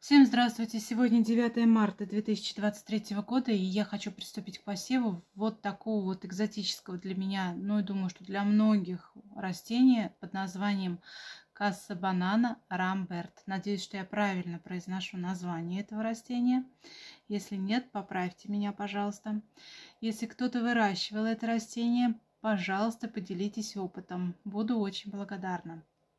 Всем здравствуйте! Сегодня 9 марта 2023 года, и я хочу приступить к посеву вот такого вот экзотического для меня, ну и думаю, что для многих растения под названием Касса банана рамберт. Надеюсь, что я правильно произношу название этого растения. Если нет, поправьте меня, пожалуйста. Если кто-то выращивал это растение, пожалуйста, поделитесь опытом. Буду очень благодарна.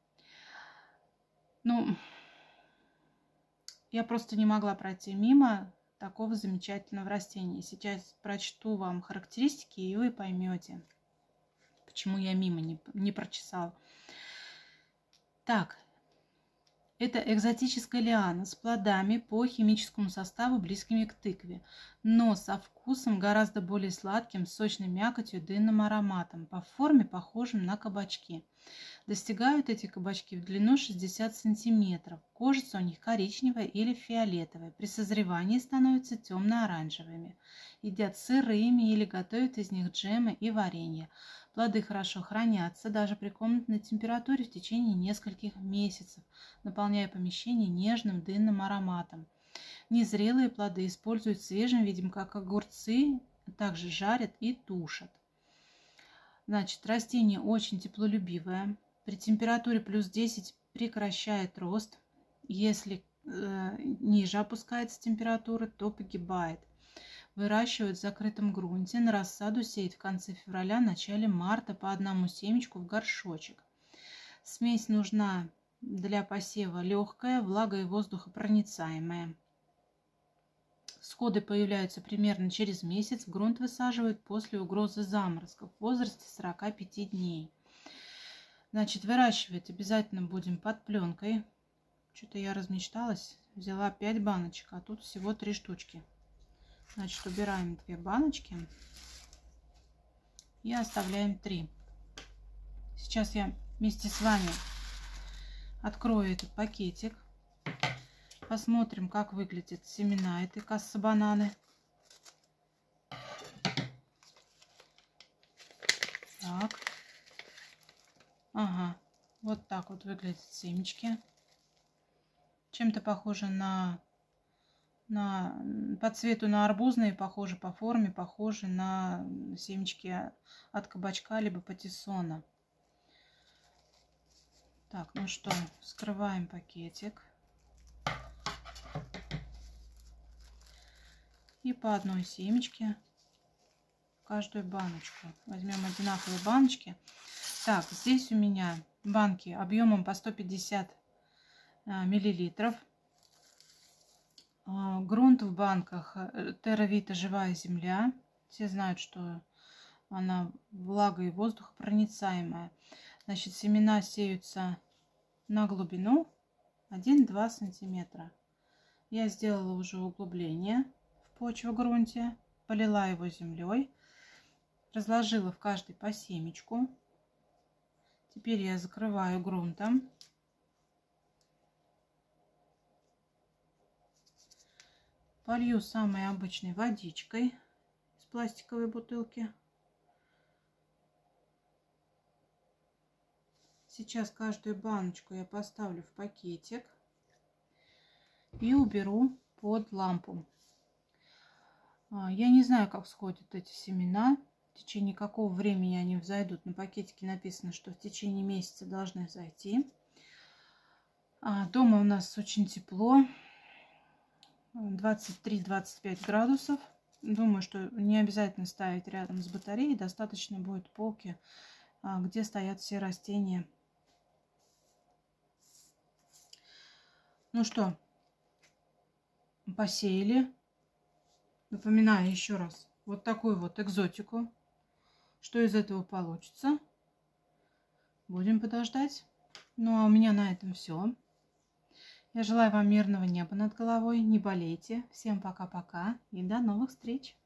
Я просто не могла пройти мимо такого замечательного растения. Сейчас прочту вам характеристики, и вы поймете, почему я мимо не прочесала. Так, это экзотическая лиана с плодами по химическому составу близкими к тыкве, но со вкусом гораздо более сладким, с сочной мякотью и дынным ароматом, по форме похожим на кабачки. Достигают эти кабачки в длину 60 сантиметров. Кожица у них коричневая или фиолетовая. При созревании становятся темно-оранжевыми. Едят сырыми или готовят из них джемы и варенье. Плоды хорошо хранятся даже при комнатной температуре в течение нескольких месяцев, наполняя помещение нежным дынным ароматом. Незрелые плоды используют в свежем виде, как огурцы, также жарят и тушат. Значит, растение очень теплолюбивое. При температуре плюс 10 прекращает рост. Если ниже опускается температура, то погибает. Выращивают в закрытом грунте. На рассаду сеют в конце февраля, начале марта по одному семечку в горшочек. Смесь нужна для посева легкая, влага и воздухопроницаемая. Всходы появляются примерно через месяц. В грунт высаживают после угрозы заморозков в возрасте 45 дней. Значит, выращивать обязательно будем под пленкой. Что-то я размечталась. Взяла 5 баночек, а тут всего 3 штучки. Значит, убираем 2 баночки и оставляем 3. Сейчас я вместе с вами открою этот пакетик. Посмотрим, как выглядят семена этой кассы бананы. Так. Ага, вот так вот выглядят семечки. Чем-то похоже по цвету на арбузные, похоже по форме, похоже на семечки от кабачка либо патиссона. Так, ну что, вскрываем пакетик. И по одной семечке в каждую баночку. Возьмем одинаковые баночки. Так, здесь у меня банки объемом по 150 миллилитров. Грунт в банках Terravita живая земля. Все знают, что она влага и воздухопроницаемая. Значит, семена сеются на глубину 1-2 сантиметра. Я сделала уже углубление в почву-грунте, полила его землей, разложила в каждой по семечку. Теперь я закрываю грунтом. Полью самой обычной водичкой из пластиковой бутылки. Сейчас каждую баночку я поставлю в пакетик и уберу под лампу. Я не знаю, как всходят эти семена. В течение какого времени они взойдут. На пакетике написано, что в течение месяца должны взойти. Дома у нас очень тепло. 23-25 градусов. Думаю, что не обязательно ставить рядом с батареей. Достаточно будет полки, где стоят все растения. Ну что, посеяли. Напоминаю еще раз, вот такую вот экзотику. Что из этого получится? Будем подождать. Ну а у меня на этом все. Я желаю вам мирного неба над головой. Не болейте. Всем пока-пока и до новых встреч.